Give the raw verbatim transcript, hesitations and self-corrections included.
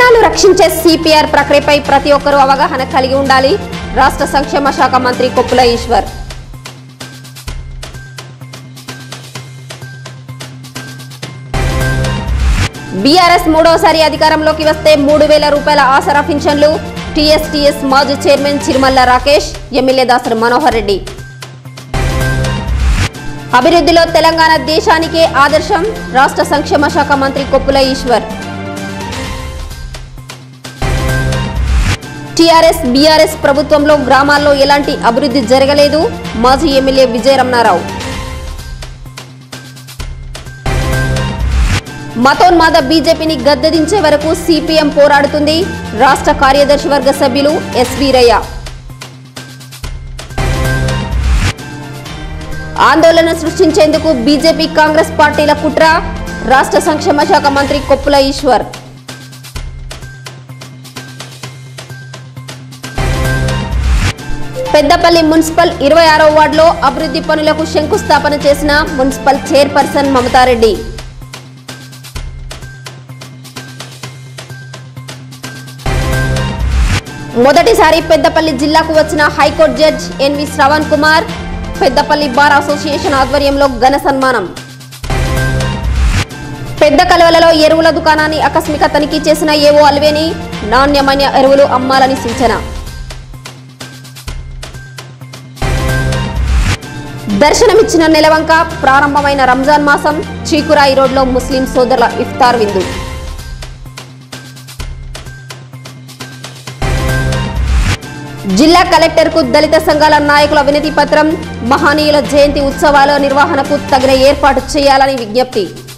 ప్రాణాలు రక్షించే సిపిఆర్ ప్రక్రియపై ప్రతి ఒక్కరూ అవగాహన కలిగి ఉండాలి. రాష్ట్ర సంక్షేమ శాఖ మంత్రి కొప్పుల ఈశ్వర్. బీఆర్ఎస్ మూడోసారి అధికారంలోకి వస్తే మూడు వేల రూపాయల ఆసరా పింఛన్లు. టీఎస్టీఎస్ మాజీ చైర్మన్ చిరుమల్ల రాకేష్, ఎమ్మెల్యే దాసరి మనోహర్ రెడ్డి. అభివృద్ధిలో తెలంగాణ దేశానికే ఆదర్శం. రాష్ట్ర సంక్షేమ శాఖ మంత్రి కొప్పుల ఈశ్వర్. టీఆర్ఎస్ బీఆర్ఎస్ ప్రభుత్వంలో గ్రామాల్లో ఎలాంటి అభివృద్ధి జరగలేదు. మాజీ ఎమ్మెల్యే విజయ రమణారావు. మతోన్మాద బీజేపీని గద్దెదించే వరకు సిపిఎం పోరాడుతుంది. రాష్ట్ర కార్యదర్శి వర్గ సభ్యులు ఎస్ వీరయ్య. ఆందోళన సృష్టించేందుకు బీజేపీ కాంగ్రెస్ పార్టీల కుట్ర. రాష్ట్ర సంక్షేమ శాఖ మంత్రి కొప్పుల ఈశ్వర్. పెద్దపల్లి మున్సిపల్ ఇరవై ఆరో వార్డులో అభివృద్ధి పనులకు శంకుస్థాపన చేసిన మున్సిపల్ చైర్పర్సన్ మమతారెడ్డి. మొదటిసారి పెద్దపల్లి జిల్లాకు వచ్చిన high court judge N V Shravan Kumar. Peddapalli bar association ఆధ్వర్యంలో ఘన సన్మానం. పెద్ద కలవలలో ఎరువుల దుకాణాన్ని ఆకస్మిక తనిఖీ చేసిన ఏవో అల్వేని. నాణ్యమైన ఎరువులు అమ్మాలని సూచన. దర్శనమిచ్చిన నెలవంక. ప్రారంభమైన రంజాన్ మాసం. చీకురాయి రోడ్లో ముస్లిం సోదరుల ఇఫ్తార్ విందు. జిల్లా కలెక్టర్కు దళిత సంఘాల నాయకుల వినతి పత్రం. మహనీయుల జయంతి ఉత్సవాల నిర్వహణకు తగిన ఏర్పాటు చేయాలని విజ్ఞప్తి.